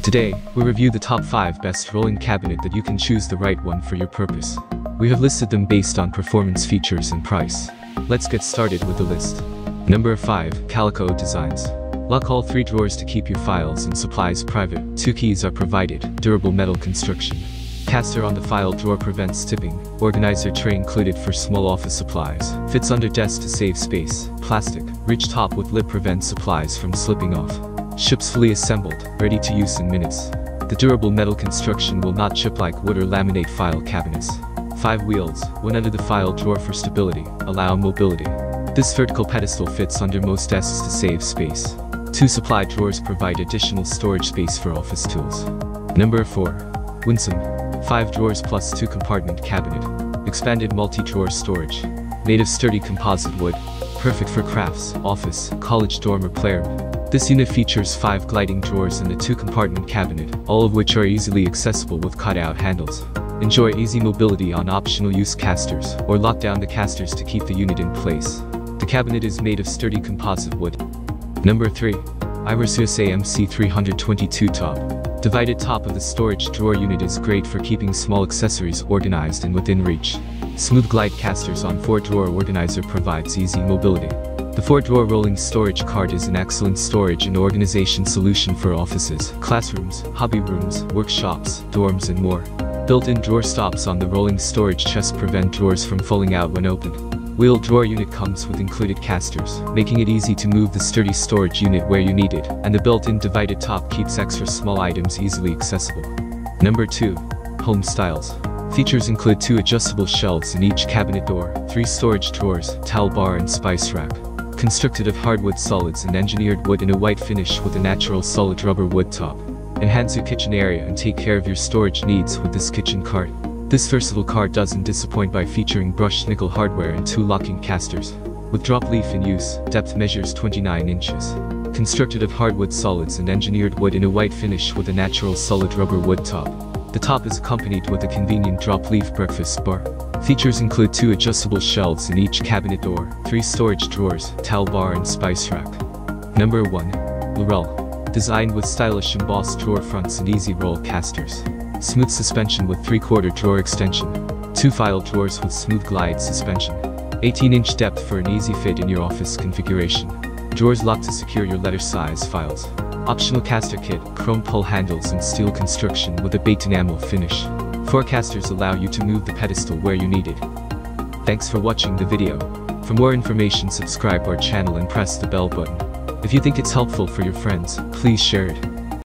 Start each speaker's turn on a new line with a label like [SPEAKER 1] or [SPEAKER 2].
[SPEAKER 1] Today, we review the top 5 best rolling cabinet that you can choose the right one for your purpose. We have listed them based on performance, features and price. Let's get started with the list. Number 5. Calico Designs. Lock all 3 drawers to keep your files and supplies private. 2 keys are provided. Durable metal construction. Caster on the file drawer prevents tipping. Organizer tray included for small office supplies. Fits under desk to save space. Plastic. Ridge top with lip prevents supplies from slipping off. Ships fully assembled, ready to use in minutes. The durable metal construction will not chip like wood or laminate file cabinets. 5 wheels, one under the file drawer for stability, allow mobility. This vertical pedestal fits under most desks to save space. 2 supply drawers provide additional storage space for office tools. Number 4. Winsome. 5 drawers plus 2 compartment cabinet. Expanded multi-drawer storage. Made of sturdy composite wood. Perfect for crafts, office, college dorm or playroom. This unit features 5 gliding drawers and a 2 compartment cabinet, all of which are easily accessible with cutout handles. Enjoy easy mobility on optional use casters, or lock down the casters to keep the unit in place. The cabinet is made of sturdy composite wood. Number 3. Iris AMC 322 Top. Divided top of the storage drawer unit is great for keeping small accessories organized and within reach. Smooth glide casters on 4-drawer organizer provides easy mobility. The 4-drawer rolling storage cart is an excellent storage and organization solution for offices, classrooms, hobby rooms, workshops, dorms and more. Built-in drawer stops on the rolling storage chest prevent drawers from falling out when opened. Wheeled drawer unit comes with included casters, making it easy to move the sturdy storage unit where you need it, and the built-in divided top keeps extra small items easily accessible. Number 2. Home Styles. Features include 2 adjustable shelves in each cabinet door, 3 storage drawers, towel bar and spice rack. Constructed of hardwood solids and engineered wood in a white finish with a natural solid rubber wood top. Enhance your kitchen area and take care of your storage needs with this kitchen cart. This versatile cart doesn't disappoint by featuring brushed nickel hardware and 2 locking casters. With drop leaf in use, depth measures 29 inches. Constructed of hardwood solids and engineered wood in a white finish with a natural solid rubber wood top. The top is accompanied with a convenient drop leaf breakfast bar. Features include 2 adjustable shelves in each cabinet door, 3 storage drawers, towel bar and spice rack. Number 1. Lorel. Designed with stylish embossed drawer fronts and easy roll casters. Smooth suspension with 3/4 drawer extension. 2 file drawers with smooth glide suspension. 18-inch depth for an easy fit in your office configuration. Drawers lock to secure your letter size files. Optional caster kit, chrome pull handles and steel construction with a baked enamel finish. 4 casters allow you to move the pedestal where you need it. Thanks for watching the video. For more information, subscribe our channel and press the bell button. If you think it's helpful for your friends, please share it.